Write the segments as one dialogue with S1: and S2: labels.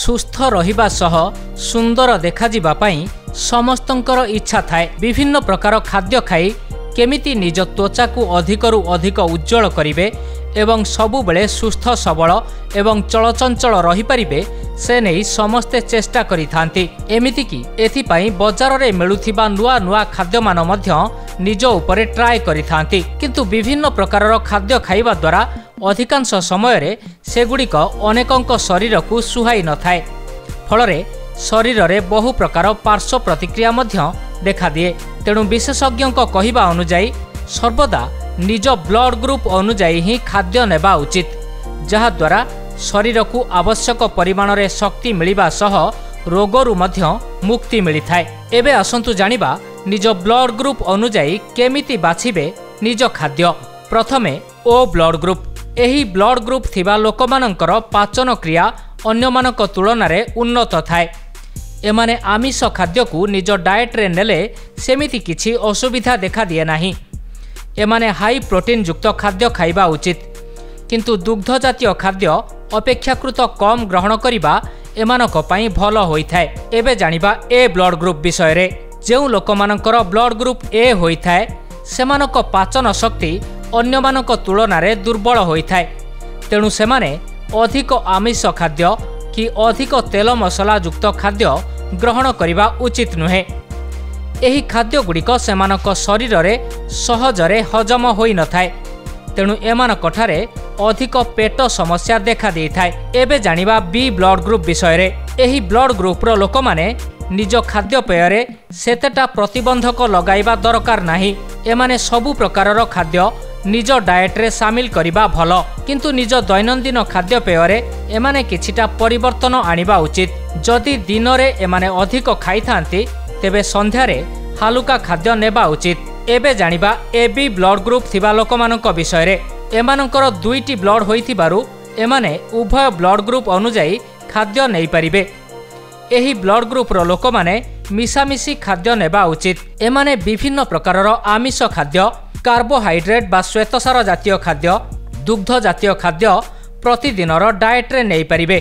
S1: सुस्थ रहिबा सह सुंदर देखाजिबा पई समस्तंकर इच्छा थाए। विभिन्न प्रकार खाद्य खाई केमिति निज त्वचा को अधिकरु अधिक उज्जवल करिवे एवं सबु बेले सुस्थ सबल एवं चलचंचल रही परिबे से नहीं समस्ते चेष्टा करिथांती। एमिति कि एथिपाई बजार रे मिलुथिबा नुआ नुआ खाद्य मान मध्य निज उपरे ट्राए करिथांती। किंतु विभिन्न प्रकारर खाद्य खाइबा द्वारा अधिकांश समय रे सेगुड़िक अनेकंक शरीर को सुहाई न थाए। फलरे शरीर रे बहु प्रकार पार्श्व प्रतिक्रिया मध्य देखा दिए। तेणु विशेषज्ञ कहिबा अनुजाई सर्वदा निज ब्लड ग्रुप अनुजाई ही खाद्य नेबा उचित, जहा द्वारा शरीर को आवश्यक परिमाण रे शक्ति मिलिबा सह रोगरु मध्य मुक्ति मिलिथाए। एबे आसंतु जानिबा निज ब्लड ग्रुप अनुजाई केमिति बाछिबे निज खाद्य। प्रथमे ओ ब्लड ग्रुप। एही ब्लड ग्रुप थिबा लोकमानंकर पाचन क्रिया अन्यमानक तुलना रे उन्नत थाए। एमाने आमिष खाद्य को निज डाएट रे नेले सेमिति किछि असुविधा देखा दिए नाही। एमाने हाई प्रोटीन युक्त खाद्य खाइबा उचित, किंतु दुग्ध जातीय खाद्य अपेक्षाकृत कम ग्रहण करिबा एमानक पई भल होइथाए। एबे जानिबा ए ब्लड ग्रुप विषय रे। जेउ लोकमानंकर ब्लड ग्रुप ए होइथाए सेमानक पाचन शक्ति अन्यमानक तुलना रे दुर्बल होइथाए। तेणु सेमाने अधिक आमिष खाद्य कि अधिक तेल मसला युक्त खाद्य ग्रहण करिबा उचित नुहे। एही खाद्य गुड़िक सेमानक शरीर रे सहजरे हजम होई न थाए। तेणु एमानक ठारे अधिक पेट समस्या देखा देई थाए। एबे जानिबा बी ब्लड ग्रुप विषय रे। एही ब्लड ग्रुप रो लोक माने निज खाद्य पेय सेतेटा प्रतिबंधक लगाइबा दरकार नाही। एमाने सबु प्रकारर खाद्य निज डाएट रे शामिल करिबा भल, किंतु निज दैनंदिन खाद्य पेय एमाने किछिटा परिवर्तन आनिबा उचित। जदि दिन रे एमाने अधिक खाइथांती तेबे संध्यारे हालुका खाद्य नेबा उचित। एबे जानिबा एबी ब्लड ग्रुप थिबा लोकमानक विषय रे। एमानकर दुईटी ब्लड होइथिबारु एमाने उभय ब्लड ग्रुप अनुजाई खाद्य नै परिबे। एही ब्लड ग्रुप रो लोक माने मिसामिसी खाद्य नेबा उचित। एमाने विभिन्न प्रकारर आमिष खाद्य, कार्बोहाइड्रेट बा श्वेतसार जातीय खाद्य, दुग्ध जातीय खाद्य प्रतिदिनर डाएट रे नै परिबे।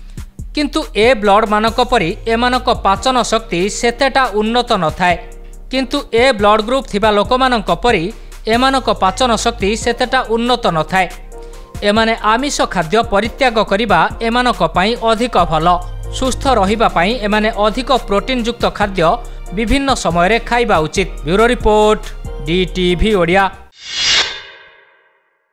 S1: किंतु ए ब्लड मानक परी एमानक पाचन शक्ति सेतेटा उन्नत न थाए। किंतु ए ब्लड ग्रुप थिबा लोकमानक परी एमानक पाचन शक्ति सेतेटा उन्नत न थाए। एमाने आमिष खाद्य परित्याग करिबा एमानक पई अधिक भल। सुस्थ रहिबा पई एमाने अधिक प्रोटीन युक्त खाद्य विभिन्न समय रे खाइबा उचित। Bureau report DTV Odia.